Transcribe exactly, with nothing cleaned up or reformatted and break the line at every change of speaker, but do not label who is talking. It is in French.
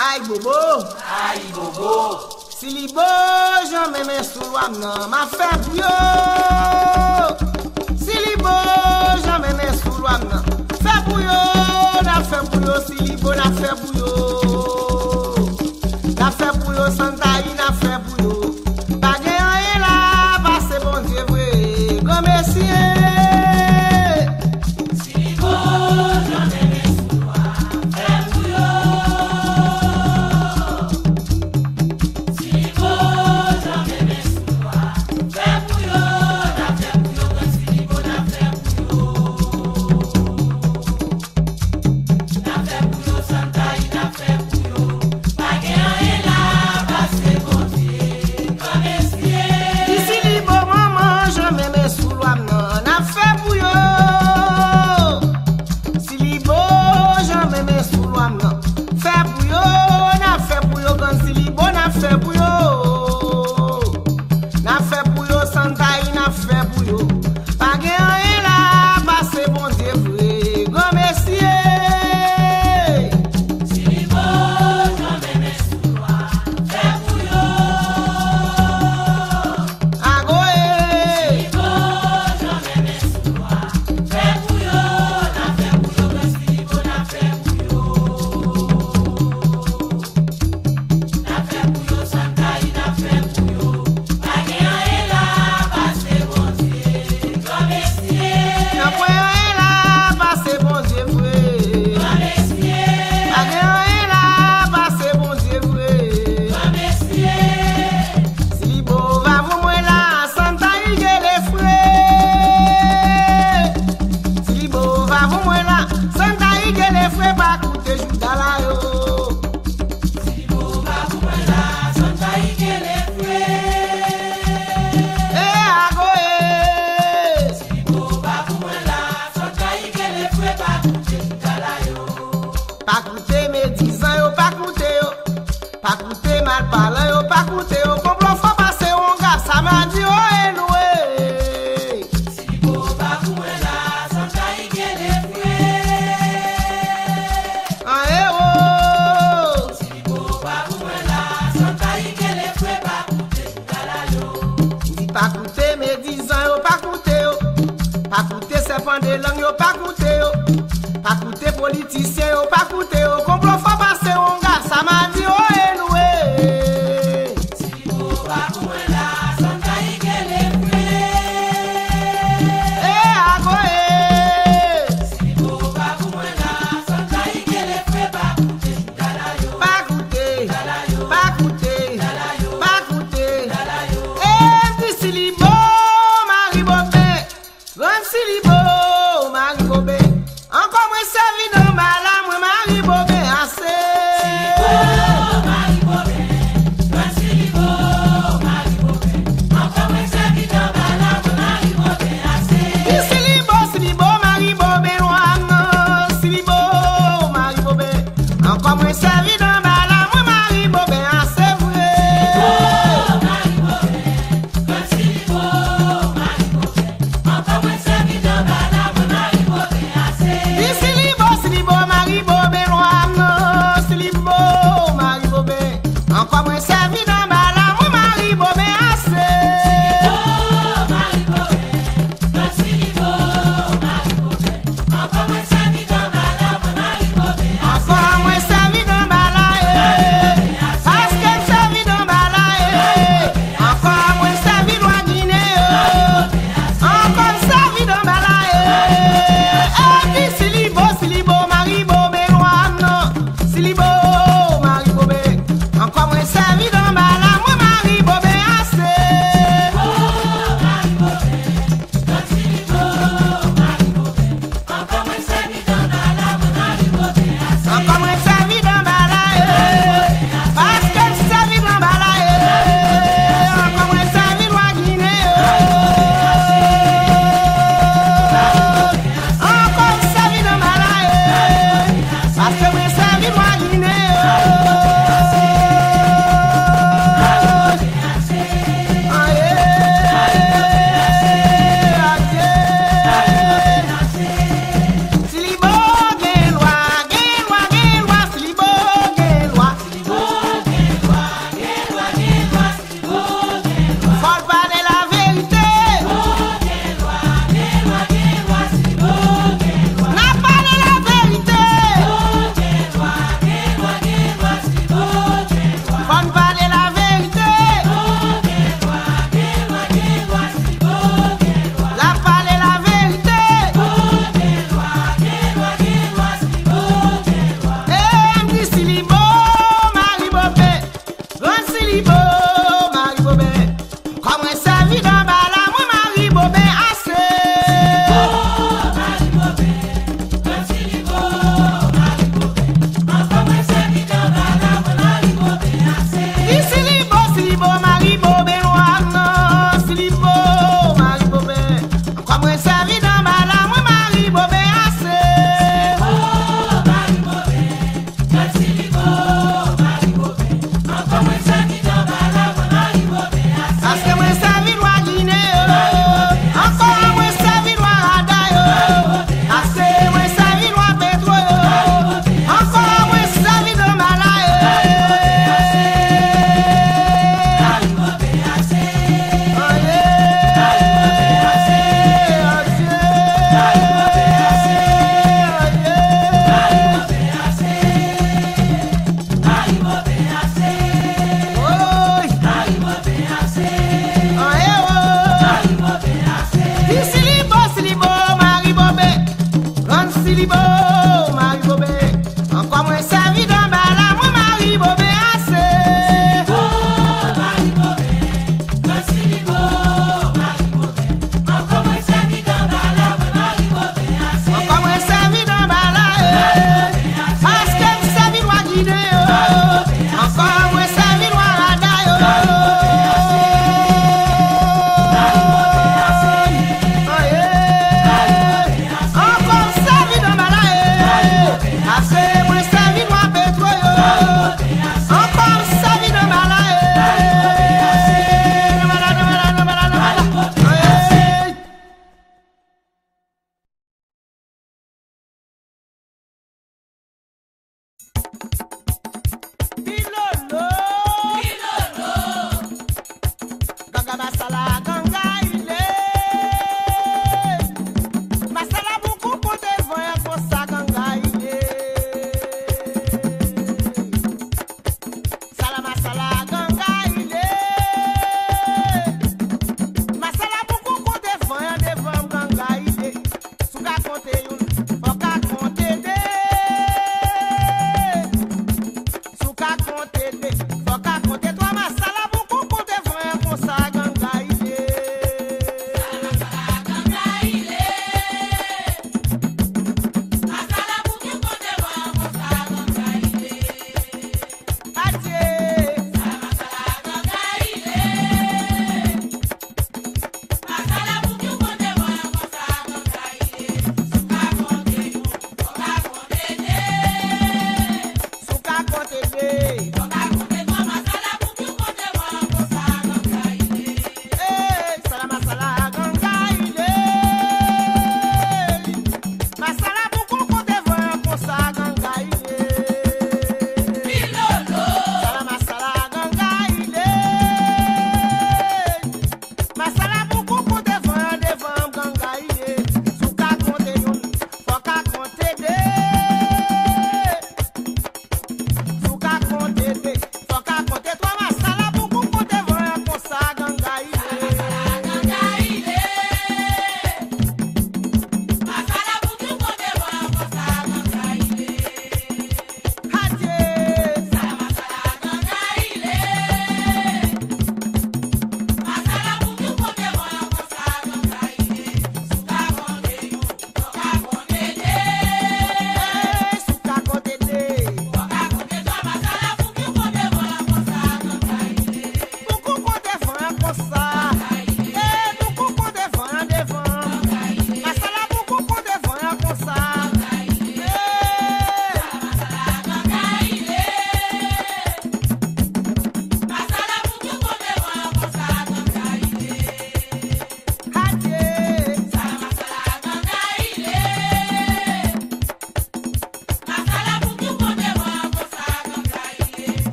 Aïe bobo,
aïe bobo.
Si li bo, j'en mets mes sous l'ouam nan, ma fait pour yo. Si li bo, j'en mets mes sous l'ouam nan, fait pour yo, na fait pour yo. Si li bo, na fait pour yo, na fait pour yo, santaï, na fait pour yo. Pas de rien là, passe bon Dieu vrai, grand merci.
Si li bo, j'en mets mes sous l'ouam, fait pour yo.
Politicien yo pas coûté yo complot faut passer on gars ça m'a dit oh et loué
si bo ba pour la santa igele fwe
eh agoé
si bo ba pour la santa igele fwe ba coûté dala yo
pas coûté
dala yo
pas coûté
dala yo
pas coûté
dala yo
eh di silibo mari bobé grand silibo mari bobé encore moins servi dans mala moi mari bobé assez
Silibo mari bobé grand silibo mari bobé encore moins servi dans mala moi mari bobé assez
di silibo silibo mari bobé loin silibo mari bobé encore moins servi dans mala moi mari bobé assez vrai
mari bobé grand silibo mari bobé encore moins servi dans mala moi mari bobé assez
di silibo silibo mari bobé loin silibo mari bobé encore moins servi